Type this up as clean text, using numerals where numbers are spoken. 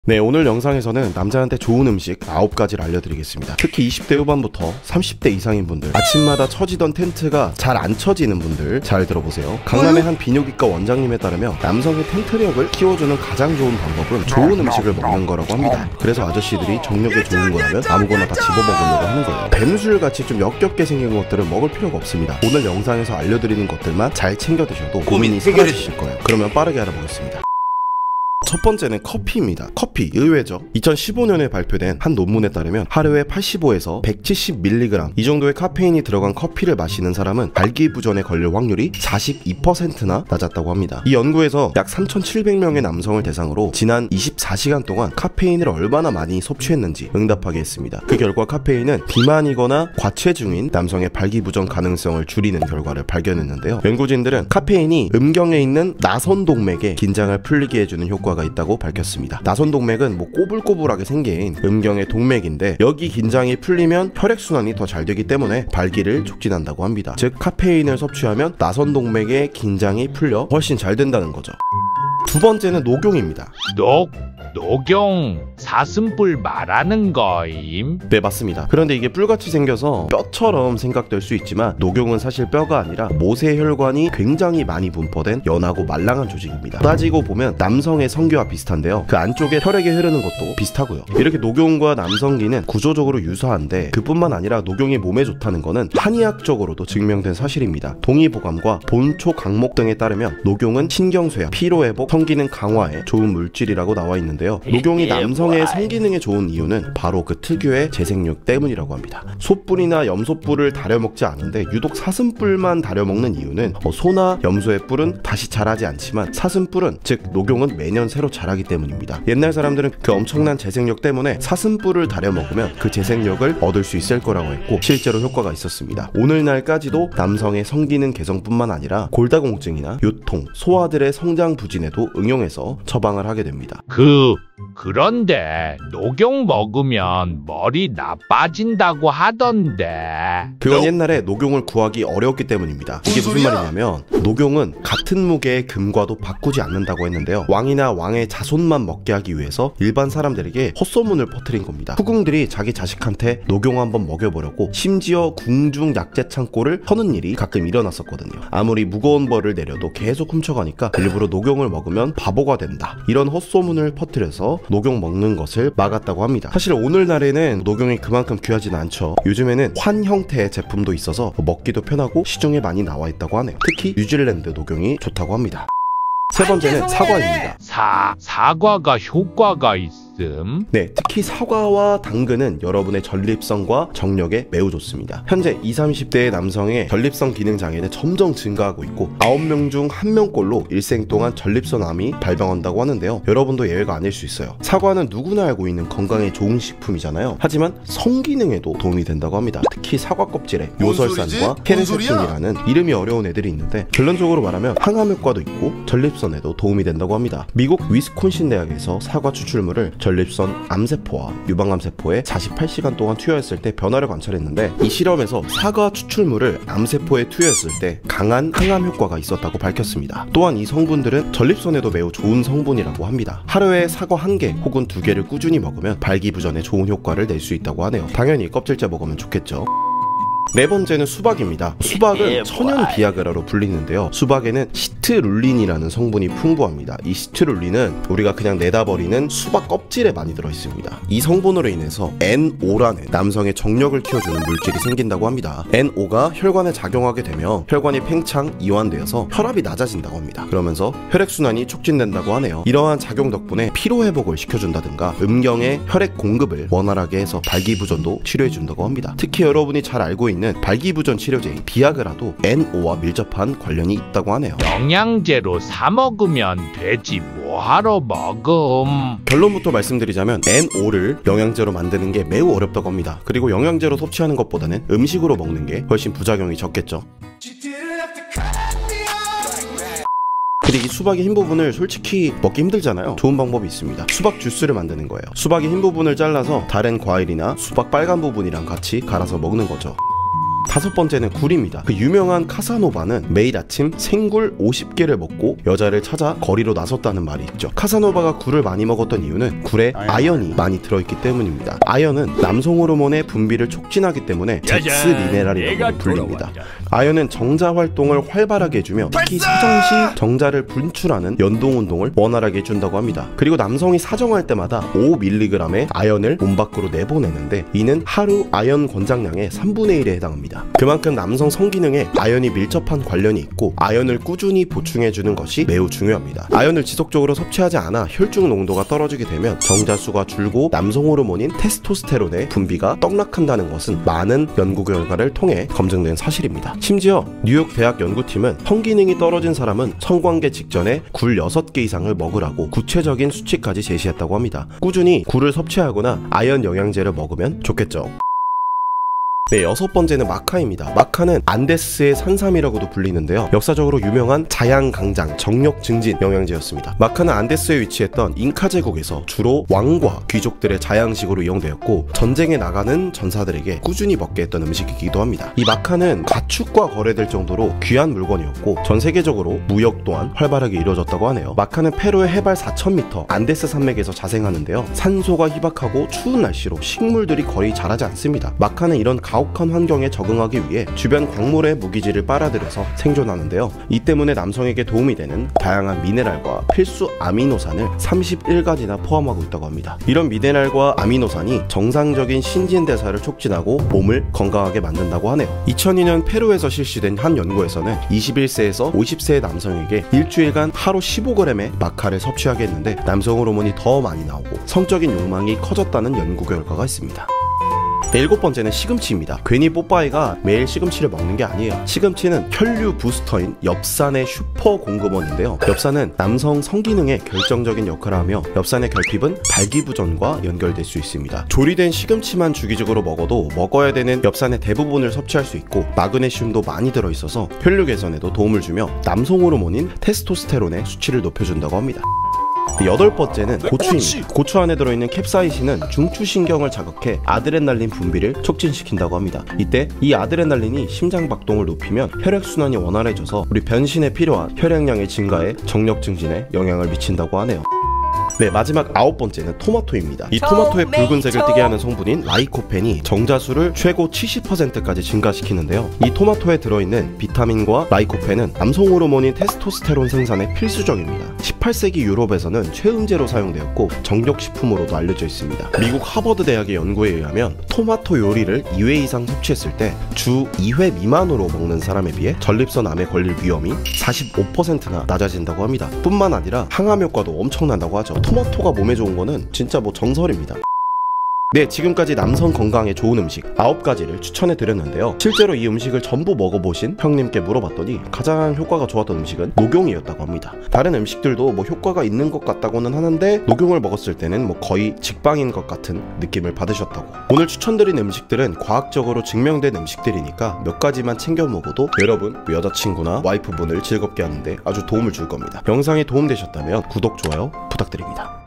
네, 오늘 영상에서는 남자한테 좋은 음식 9가지를 알려드리겠습니다. 특히 20대 후반부터 30대 이상인 분들, 아침마다 처지던 텐트가 잘 안 처지는 분들 잘 들어보세요. 강남의 한 비뇨기과 원장님에 따르면 남성의 텐트력을 키워주는 가장 좋은 방법은 좋은 음식을 먹는 거라고 합니다. 그래서 아저씨들이 정력에 좋은 거라면 아무거나 다 집어먹으려고 하는 거예요. 뱀술같이 좀 역겹게 생긴 것들은 먹을 필요가 없습니다. 오늘 영상에서 알려드리는 것들만 잘 챙겨 드셔도 고민이 사라지실 거예요. 그러면 빠르게 알아보겠습니다. 첫 번째는 커피입니다. 커피 의외죠. 2015년에 발표된 한 논문에 따르면 하루에 85에서 170mg 이 정도의 카페인이 들어간 커피를 마시는 사람은 발기부전에 걸릴 확률이 42%나 낮았다고 합니다. 이 연구에서 약 3,700명의 남성을 대상으로 지난 24시간 동안 카페인을 얼마나 많이 섭취했는지 응답하게 했습니다. 그 결과 카페인은 비만이거나 과체중인 남성의 발기부전 가능성을 줄이는 결과를 발견했는데요. 연구진들은 카페인이 음경에 있는 나선동맥에 긴장을 풀리게 해주는 효과가 있다고 밝혔습니다. 나선동맥은 꼬불꼬불하게 생긴 음경의 동맥인데 여기 긴장이 풀리면 혈액순환이 더 잘 되기 때문에 발기를 촉진한다고 합니다. 즉 카페인을 섭취하면 나선동맥의 긴장이 풀려 훨씬 잘 된다는 거죠. 두 번째는 녹용입니다. 녹용 사슴뿔 말하는 거임? 네, 맞습니다. 그런데 이게 뿔같이 생겨서 뼈처럼 생각될 수 있지만 녹용은 사실 뼈가 아니라 모세혈관이 굉장히 많이 분포된 연하고 말랑한 조직입니다. 따지고 보면 남성의 성기와 비슷한데요, 그 안쪽에 혈액이 흐르는 것도 비슷하고요. 이렇게 녹용과 남성기는 구조적으로 유사한데 그뿐만 아니라 녹용이 몸에 좋다는 거는 한의학적으로도 증명된 사실입니다. 동의보감과 본초 강목 등에 따르면 녹용은 신경쇠약, 피로회복, 성기능 강화에 좋은 물질이라고 나와 있는데 녹용이 남성의 성기능에 좋은 이유는 바로 그 특유의 재생력 때문이라고 합니다. 소뿔이나 염소뿔을 다려 먹지 않은데 유독 사슴뿔만 다려 먹는 이유는 소나 염소의 뿔은 다시 자라지 않지만 사슴뿔은, 즉 녹용은 매년 새로 자라기 때문입니다. 옛날 사람들은 그 엄청난 재생력 때문에 사슴뿔을 다려 먹으면 그 재생력을 얻을 수 있을 거라고 했고 실제로 효과가 있었습니다. 오늘날까지도 남성의 성기능 개선뿐만 아니라 골다공증이나 요통, 소아들의 성장 부진에도 응용해서 처방을 하게 됩니다. 그런데 녹용 먹으면 머리 나빠진다고 하던데. 그건 옛날에 녹용을 구하기 어려웠기 때문입니다. 이게 무슨 말이냐면 녹용은 같은 무게의 금과도 바꾸지 않는다고 했는데요, 왕이나 왕의 자손만 먹게 하기 위해서 일반 사람들에게 헛소문을 퍼뜨린 겁니다. 후궁들이 자기 자식한테 녹용 한번 먹여보려고 심지어 궁중 약재 창고를 터는 일이 가끔 일어났었거든요. 아무리 무거운 벌을 내려도 계속 훔쳐가니까 일부러 녹용을 먹으면 바보가 된다, 이런 헛소문을 퍼뜨려서 녹용 먹는 것을 막았다고 합니다. 사실 오늘날에는 녹용이 그만큼 귀하진 않죠. 요즘에는 환 형태의 제품도 있어서 먹기도 편하고 시중에 많이 나와 있다고 하네요. 특히 뉴질랜드 녹용이 좋다고 합니다. 세 번째는 사과입니다. 사과가 효과가 있음? 네, 특히 사과와 당근은 여러분의 전립선과 정력에 매우 좋습니다. 현재 20, 30대의 남성의 전립선 기능 장애는 점점 증가하고 있고 9명 중 1명꼴로 일생 동안 전립선암이 발병한다고 하는데요, 여러분도 예외가 아닐 수 있어요. 사과는 누구나 알고 있는 건강에 좋은 식품이잖아요. 하지만 성기능에도 도움이 된다고 합니다. 특히 사과 껍질에 요설산과 케네세틴이라는 이름이 어려운 애들이 있는데 결론적으로 말하면 항암 효과도 있고 전립선에도 도움이 된다고 합니다. 미국 위스콘신 대학에서 사과 추출물을 전립선 암세포와 유방암세포에 48시간 동안 투여했을 때 변화를 관찰했는데 이 실험에서 사과 추출물을 암세포에 투여했을 때 강한 항암 효과가 있었다고 밝혔습니다. 또한 이 성분들은 전립선에도 매우 좋은 성분이라고 합니다. 하루에 사과 1개 혹은 2개를 꾸준히 먹으면 발기부전에 좋은 효과를 낼 수 있다고 하네요. 당연히 껍질째 먹으면 좋겠죠. 네 번째는 수박입니다. 수박은 천연 비아그라로 불리는데요, 수박에는 시트룰린이라는 성분이 풍부합니다. 이 시트룰린은 우리가 그냥 내다버리는 수박 껍질에 많이 들어있습니다. 이 성분으로 인해서 NO라는 남성의 정력을 키워주는 물질이 생긴다고 합니다. NO가 혈관에 작용하게 되면 혈관이 팽창, 이완되어서 혈압이 낮아진다고 합니다. 그러면서 혈액순환이 촉진된다고 하네요. 이러한 작용 덕분에 피로회복을 시켜준다든가 음경의 혈액 공급을 원활하게 해서 발기부전도 치료해준다고 합니다. 특히 여러분이 잘 알고 있는 발기부전 치료제인 비아그라도 NO와 밀접한 관련이 있다고 하네요. 영양제로 사 먹으면 되지 뭐하러 먹음. 결론부터 말씀드리자면 NO를 영양제로 만드는 게 매우 어렵다고 합니다. 그리고 영양제로 섭취하는 것보다는 음식으로 먹는 게 훨씬 부작용이 적겠죠. 근데 이 수박의 흰 부분을 솔직히 먹기 힘들잖아요. 좋은 방법이 있습니다. 수박 주스를 만드는 거예요. 수박의 흰 부분을 잘라서 다른 과일이나 수박 빨간 부분이랑 같이 갈아서 먹는 거죠. 다섯 번째는 굴입니다. 그 유명한 카사노바는 매일 아침 생굴 50개를 먹고 여자를 찾아 거리로 나섰다는 말이 있죠. 카사노바가 굴을 많이 먹었던 이유는 굴에 아연이 많이 들어있기 때문입니다. 아연은 남성 호르몬의 분비를 촉진하기 때문에 잭스 미네랄이라고 불립니다. 아연은 정자 활동을 활발하게 해주며 특히 사정 시 정자를 분출하는 연동운동을 원활하게 해준다고 합니다. 그리고 남성이 사정할 때마다 5mg의 아연을 몸 밖으로 내보내는데 이는 하루 아연 권장량의 3분의 1에 해당합니다. 그만큼 남성 성기능에 아연이 밀접한 관련이 있고 아연을 꾸준히 보충해주는 것이 매우 중요합니다. 아연을 지속적으로 섭취하지 않아 혈중 농도가 떨어지게 되면 정자수가 줄고 남성 호르몬인 테스토스테론의 분비가 떡락한다는 것은 많은 연구 결과를 통해 검증된 사실입니다. 심지어 뉴욕 대학 연구팀은 성기능이 떨어진 사람은 성관계 직전에 굴 6개 이상을 먹으라고 구체적인 수치까지 제시했다고 합니다. 꾸준히 굴을 섭취하거나 아연 영양제를 먹으면 좋겠죠. 네, 여섯 번째는 마카입니다. 마카는 안데스의 산삼이라고도 불리는데요. 역사적으로 유명한 자양강장, 정력 증진 영양제였습니다. 마카는 안데스에 위치했던 잉카 제국에서 주로 왕과 귀족들의 자양식으로 이용되었고 전쟁에 나가는 전사들에게 꾸준히 먹게 했던 음식이기도 합니다. 이 마카는 가축과 거래될 정도로 귀한 물건이었고 전 세계적으로 무역 또한 활발하게 이루어졌다고 하네요. 마카는 페루의 해발 4,000m 안데스 산맥에서 자생하는데요. 산소가 희박하고 추운 날씨로 식물들이 거의 자라지 않습니다. 마카는 이런 가혹한 환경에 적응하기 위해 주변 광물의 무기질을 빨아들여서 생존하는데요. 이 때문에 남성에게 도움이 되는 다양한 미네랄과 필수 아미노산을 31가지나 포함하고 있다고 합니다. 이런 미네랄과 아미노산이 정상적인 신진대사를 촉진하고 몸을 건강하게 만든다고 하네요. 2002년 페루에서 실시된 한 연구에서는 21세에서 50세의 남성에게 일주일간 하루 15g의 마카를 섭취하게 했는데 남성 호르몬이 더 많이 나오고 성적인 욕망이 커졌다는 연구 결과가 있습니다. 네, 일곱 번째는 시금치입니다. 괜히 뽀빠이가 매일 시금치를 먹는 게 아니에요. 시금치는 혈류 부스터인 엽산의 슈퍼 공급원인데요. 엽산은 남성 성기능에 결정적인 역할을 하며 엽산의 결핍은 발기부전과 연결될 수 있습니다. 조리된 시금치만 주기적으로 먹어도 먹어야 되는 엽산의 대부분을 섭취할 수 있고 마그네슘도 많이 들어있어서 혈류 개선에도 도움을 주며 남성 호르몬인 테스토스테론의 수치를 높여준다고 합니다. 여덟 번째는 고추입니다. 고추 안에 들어있는 캡사이신은 중추신경을 자극해 아드레날린 분비를 촉진시킨다고 합니다. 이때 이 아드레날린이 심장 박동을 높이면 혈액순환이 원활해져서 우리 변신에 필요한 혈액량의 증가에 정력 증진에 영향을 미친다고 하네요. 네, 마지막 아홉 번째는 토마토입니다. 이 토마토의 붉은색을 띠게 하는 성분인 라이코펜이 정자수를 최고 70%까지 증가시키는데요. 이 토마토에 들어있는 비타민과 라이코펜은 남성 호르몬인 테스토스테론 생산에 필수적입니다. 18세기 유럽에서는 최은제로 사용되었고 정력식품으로도 알려져 있습니다. 미국 하버드 대학의 연구에 의하면 토마토 요리를 2회 이상 섭취했을 때 주 2회 미만으로 먹는 사람에 비해 전립선 암에 걸릴 위험이 45%나 낮아진다고 합니다. 뿐만 아니라 항암 효과도 엄청난다고 하죠. 토마토가 몸에 좋은 거는 진짜 뭐 정설입니다. 네, 지금까지 남성 건강에 좋은 음식 9가지를 추천해 드렸는데요. 실제로 이 음식을 전부 먹어보신 형님께 물어봤더니 가장 효과가 좋았던 음식은 녹용이었다고 합니다. 다른 음식들도 뭐 효과가 있는 것 같다고는 하는데 녹용을 먹었을 때는 뭐 거의 직방인 것 같은 느낌을 받으셨다고. 오늘 추천드린 음식들은 과학적으로 증명된 음식들이니까 몇 가지만 챙겨 먹어도 여러분 여자친구나 와이프분을 즐겁게 하는데 아주 도움을 줄 겁니다. 영상이 도움되셨다면 구독, 좋아요 부탁드립니다.